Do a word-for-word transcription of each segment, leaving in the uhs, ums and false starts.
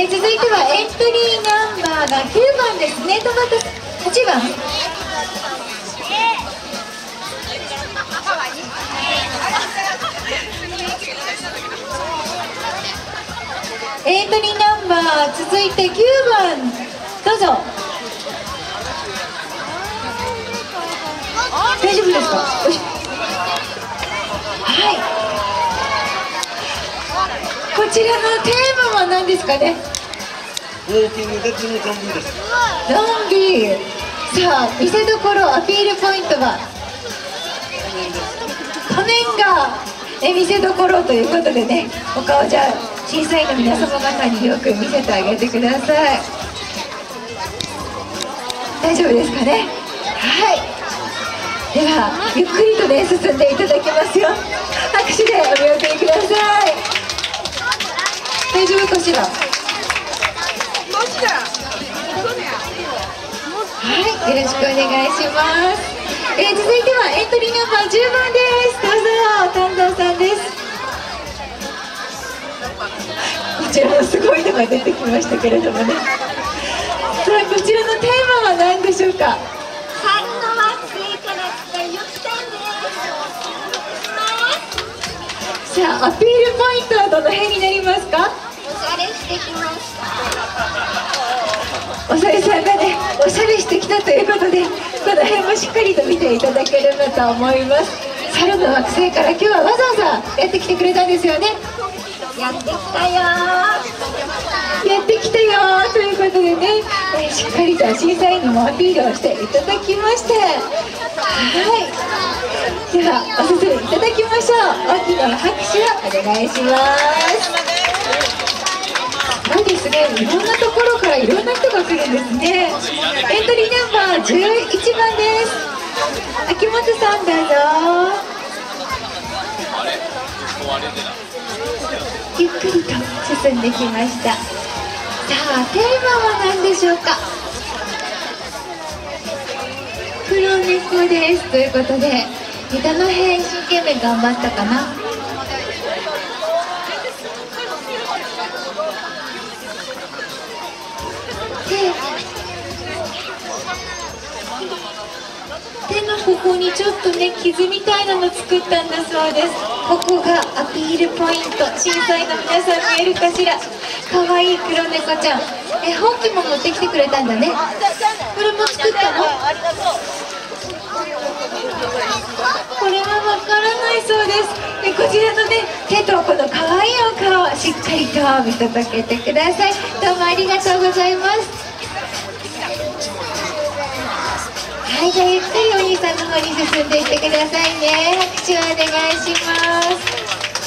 え続いてはエントリーナンバーがきゅうばんですね。トマトはちばん。エントリーナンバー続いてきゅうばん、どうぞ。大丈夫ですか？はい、こちらのテーマは何ですかね？ ウォーキングでこのゾンビです。 ゾンビ。さあ、見せどころ、アピールポイントは仮面がえ見せどころということでね、お顔じゃあ審査員の皆様方によく見せてあげてください。大丈夫ですかね？はい、ではゆっくりとね進んでいただきますよ。拍手でお見送りください。大丈夫かしら？はい、よろしくお願いします。えー、続いてはエントリーナンバーじゅうばんです。どうぞ、丹沢さんです。こちらもすごいのが出てきましたけれどもね。さあ、こちらのテーマは何でしょうか？さあ、アピールポイントはどの辺になりますか？ おしゃれしてきました。 おされさんがね、おしゃれしてきたということで、この辺もしっかりと見ていただければと思います。猿の惑星から今日はわざわざやってきてくれたんですよね。 やってきたよー。 やってきたよーということでね、えー、しっかりと審査員にもアピールをしていただきまして、はい、ではお進みいただきましょう。大きな拍手をお願いします。すごいですね、いろんなところからいろんな人が来るんですね。エントリーナンバーじゅういちばんです。秋元さんどうぞ。ゆっくりと進んできました。さあ、テーマは何でしょうか？黒猫です。ということで、歌の辺一生懸命頑張ったかな。で、手のここにちょっとね傷みたいなの作ったんだそうです。ここがアピールポイント。審査員の皆さん見えるかしら？かわいい黒猫ちゃん。え、ほうきも持ってきてくれたんだね。これも作ったの？これはわからないそうです。で、こちらのね手とこのかわいいお顔しっかりと見届けてください。どうもありがとうございます。はい、じゃあゆっくりお兄さんの方に進んでいってくださいね。拍手をお願いします。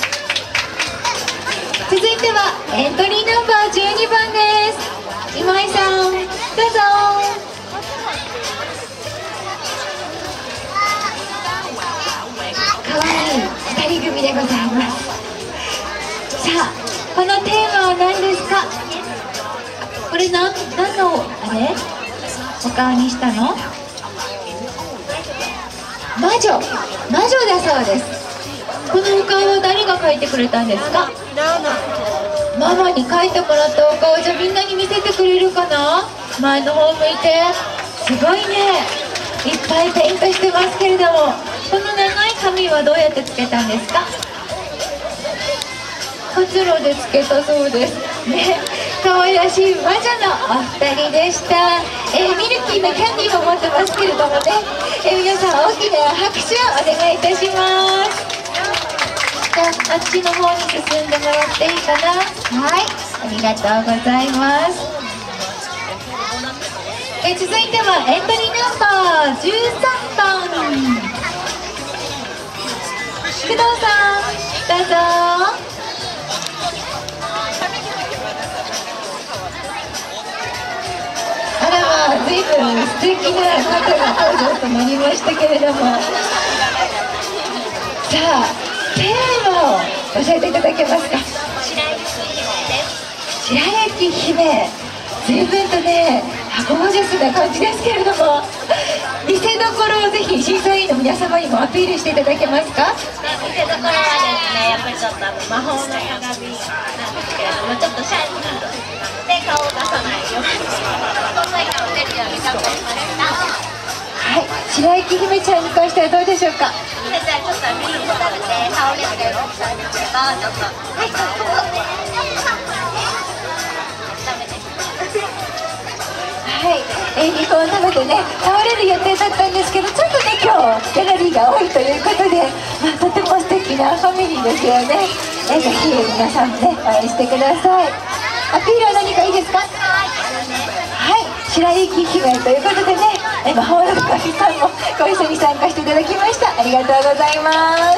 続いてはエントリーナンバーじゅうにばんです。今井さんどうぞ。かわいいふたり組でございます。さあ、このテーマは何ですか？これ何、何のあれお顔にしたの？魔女、魔女だそうです。このお顔は誰が描いてくれたんですか？ママに描いてもらったお顔じゃみんなに見せてくれるかな？前の方向いて。すごいね、いっぱいペイントしてますけれども、この長い髪はどうやってつけたんですか？活路でつけたそうですね。可愛らしい魔女のお二人でした。えー、ミルキーのキャンディーも持ってますけれどもね、えー、皆さん大きな拍手をお願いいたします。じゃあ、あっちの方に進んでもらっていいかな。はい、ありがとうございます。えー、続いてはエントリーナンバーじゅうさんばん、工藤さんどうぞ。あらまあ、随分素敵な方が登場となりましたけれども、さあ、テーマを教えていただけますか？白雪姫。随分とね、ゴージャスな感じですけれども、見せどころをぜひ審査員の皆様にもアピールしていただけますか？ 見せどころはですね、やっぱりちょっとあの魔法の鏡なんですけれども、ちょっとシャイニーではい、白雪姫ちゃんに関してはどうでしょうか。 ひなちゃんちょっとミルク食べて倒れてるんですけど、ちょっとはいここダメです。 はい、えー、肉を食べてね倒れる予定だったんですけど、ちょっとね今日ギャラリーが多いということで、まあ、とても素敵なファミリーですよね。えー、ぜひ皆さんもね応援してください。アピールは何かいいですか。はい、白雪姫ということでね、え魔法の神さんもご一緒に参加していただきました。ありがとうございます。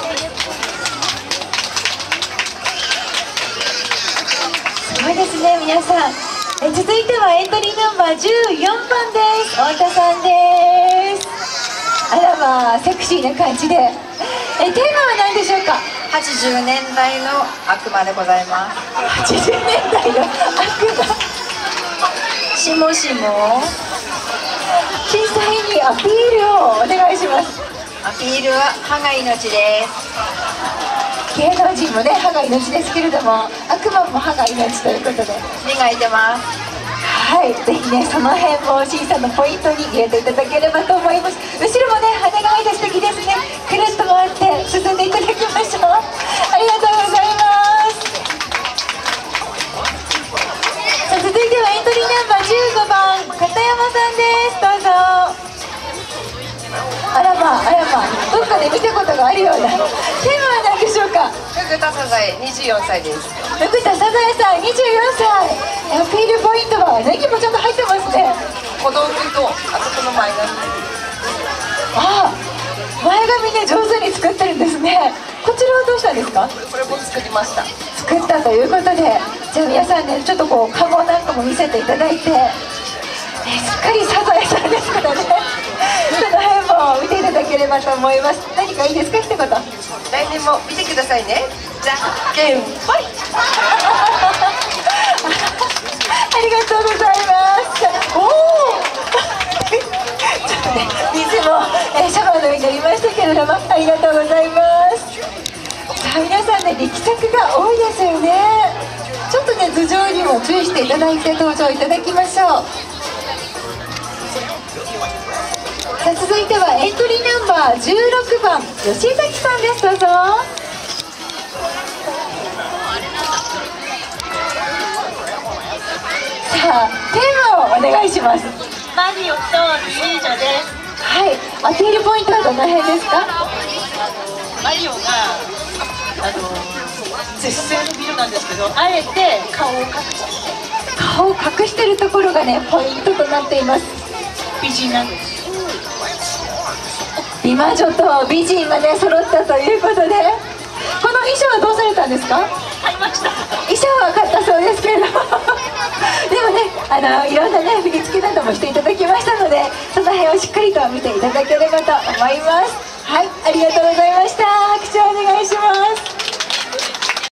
すごいですね皆さん。え続いてはエントリーナンバーじゅうよんばんです。太田さんです。あらまあセクシーな感じで、えテーマは何でしょうか。 はちじゅうねんだいの悪魔でございます。 はちじゅうねんだいの悪魔。 しもしも審査員にアピールをお願いします。 アピールは歯が命です。 芸能人もね歯が命ですけれども、悪魔も歯が命ということで磨いてます。 はい、ぜひねその辺も審査のポイントに入れていただければと思います。後ろもね羽が開いて素敵ですね。くるっと回って進んでいただきましょう。ありがとうございます。さあ続いてはエントリーナンバーじゅうごばん片山さんです。どうぞ。あらまあらまどっかで見たことがあるような。テーマは何でしょうか。 ふぐたサザエにじゅうよんさいです。 福田サザエさんにじゅうよんさい。アピールポイントはネギもちゃんと入ってますね。 小道具とあそこの前髪。 ああ、前髪ね上手に作ってるんですね。こちらはどうしたんですか。 これも作りました。 作ったということで、じゃあ皆さんねちょっとこうカゴなんかも見せていただいて、えすっかりサザエさんですからね。その辺も見ていただければと思います。何かいいですか一言。 来年も見てくださいね。じゃんけんぽい。 ありがとうございます。おお。ちょっとね水も、えー、シャワーの上になりましたけれども、ありがとうございます。さあ皆さんね力作が多いですよね。ちょっとね頭上にも注意していただいて登場いただきましょう。さあ続いてはエントリーナンバーじゅうろくばん吉崎さんです。どうぞ。さあテーマをお願いします。 マリオと美女です。 はい、アピールポイントはどの辺ですか。 マリオがあの絶世のビルなんですけど、あえて顔を隠して顔を隠してるところがねポイントとなっています。 美人なんです。 美魔女と美人がね揃ったということで、この衣装はどうされたんですか。 買いました。 衣装は買ったそうですけれどもでもねあのいろんなね振り付けなどもしていただきましたので、その辺をしっかりと見ていただければと思います。はい、ありがとうございました。拍手をお願いします。